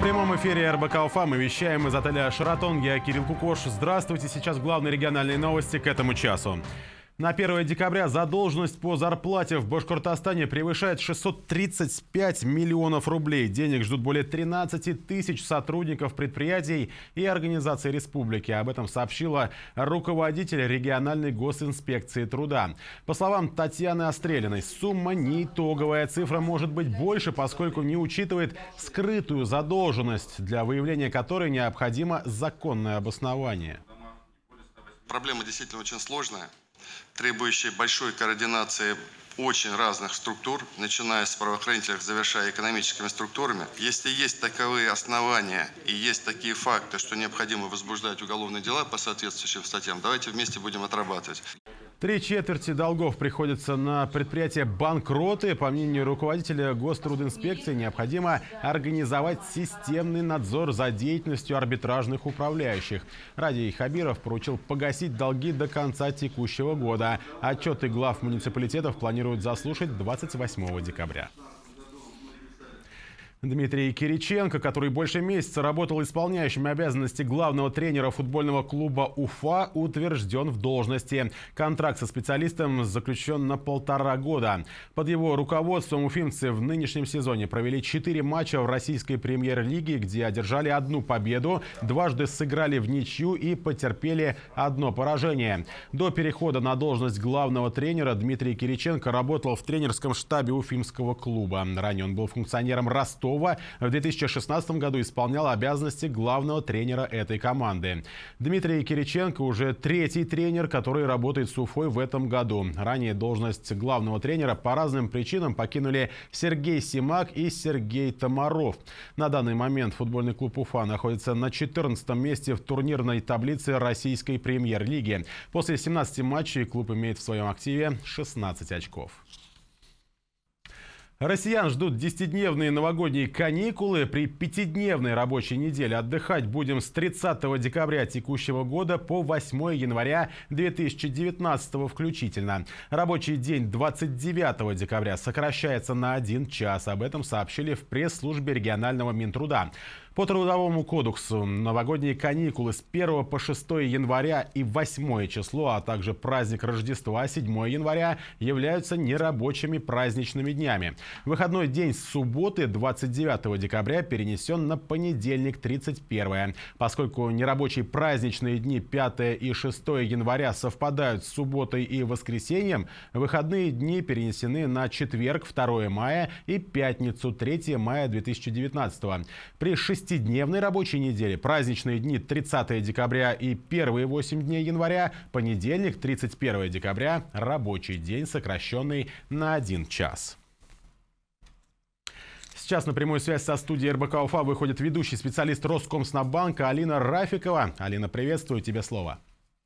прямом эфире РБК Уфа мы вещаем из отеля «Шератон». Я Кирилл Кукош. Здравствуйте. Сейчас главные региональные новости к этому часу. На 1 декабря задолженность по зарплате в Башкортостане превышает 635 миллионов рублей. Денег ждут более 13 тысяч сотрудников предприятий и организаций республики. Об этом сообщила руководитель региональной госинспекции труда. По словам Татьяны Острелиной, сумма не итоговая. Цифра может быть больше, поскольку не учитывает скрытую задолженность, для выявления которой необходимо законное обоснование. Проблема действительно очень сложная, требующие большой координации очень разных структур, начиная с правоохранительных, завершая экономическими структурами. Если есть таковые основания и есть такие факты, что необходимо возбуждать уголовные дела по соответствующим статьям, давайте вместе будем отрабатывать. 3/4 долгов приходится на предприятия банкроты. По мнению руководителя Гострудинспекции, необходимо организовать системный надзор за деятельностью арбитражных управляющих. Радий Хабиров поручил погасить долги до конца текущего года. Отчеты глав муниципалитетов планируют заслушать 28 декабря. Дмитрий Кириченко, который больше месяца работал исполняющим обязанности главного тренера футбольного клуба «Уфа», утвержден в должности. Контракт со специалистом заключен на 1,5 года. Под его руководством уфимцы в нынешнем сезоне провели 4 матча в российской премьер-лиге, где одержали 1 победу, дважды сыграли в ничью и потерпели 1 поражение. До перехода на должность главного тренера Дмитрий Кириченко работал в тренерском штабе уфимского клуба. Ранее он был функционером Ростова. В 2016 году исполнял обязанности главного тренера этой команды. Дмитрий Кириченко уже 3-й тренер, который работает с Уфой в этом году. Ранее должность главного тренера по разным причинам покинули Сергей Симак и Сергей Томаров. На данный момент футбольный клуб Уфа находится на 14-м месте в турнирной таблице российской премьер-лиги. После 17 матчей клуб имеет в своем активе 16 очков. Россиян ждут 10-дневные новогодние каникулы. При 5-дневной рабочей неделе отдыхать будем с 30 декабря текущего года по 8 января 2019 включительно. Рабочий день 29 декабря сокращается на 1 час. Об этом сообщили в пресс-службе регионального Минтруда. По Трудовому кодексу новогодние каникулы с 1 по 6 января и 8 число, а также праздник Рождества 7 января являются нерабочими праздничными днями. Выходной день с субботы 29 декабря перенесен на понедельник 31. Поскольку нерабочие праздничные дни 5 и 6 января совпадают с субботой и воскресеньем, выходные дни перенесены на четверг 2 мая и пятницу 3 мая 2019. При 6-дневной рабочей неделе праздничные дни 30 декабря и первые 8 дней января, понедельник 31 декабря, рабочий день, сокращенный на 1 час. Сейчас на прямую связь со студией РБК Уфа выходит ведущий специалист Роскомснабанка Алина Рафикова. Алина, приветствую, тебе слово.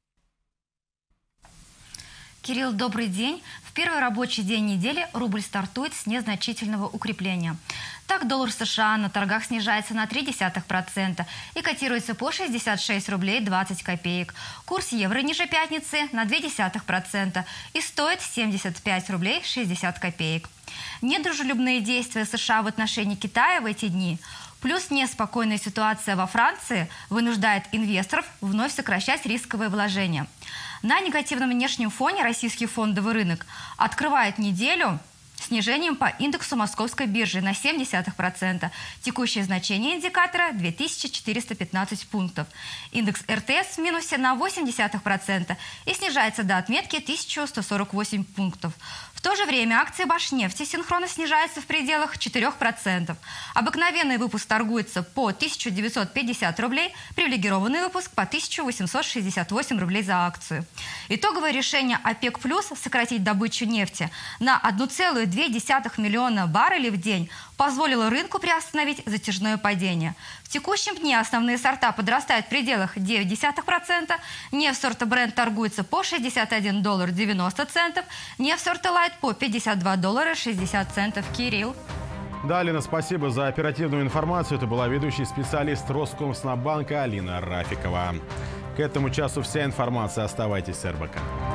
Кирилл, добрый день. В первый рабочий день недели рубль стартует с незначительного укрепления. Так, доллар США на торгах снижается на 0,3% и котируется по 66 рублей 20 копеек. Курс евро ниже пятницы на 0,2% и стоит 75 рублей 60 копеек. Недружелюбные действия США в отношении Китая в эти дни плюс неспокойная ситуация во Франции вынуждает инвесторов вновь сокращать рисковые вложения. На негативном внешнем фоне российский фондовый рынок открывает неделю снижением по индексу Московской биржи на 0,7%. Текущее значение индикатора 2415 пунктов. Индекс РТС в минусе на 0,8% и снижается до отметки 1148 пунктов. В то же время акции Башнефти синхронно снижаются в пределах 4%. Обыкновенный выпуск торгуется по 1950 рублей, привилегированный выпуск по 1868 рублей за акцию. Итоговое решение ОПЕК+ сократить добычу нефти на 1,2 миллиона баррелей в день позволило рынку приостановить затяжное падение. В текущем дне основные сорта подрастают в пределах 0,9%, нефть сорта Brent торгуется по $61.90, нефть сорта Light по $52.60. Кирилл. Да, Алина, спасибо за оперативную информацию. Это была ведущий специалист Роскомснабанка Алина Рафикова. К этому часу вся информация. Оставайтесь с РБК.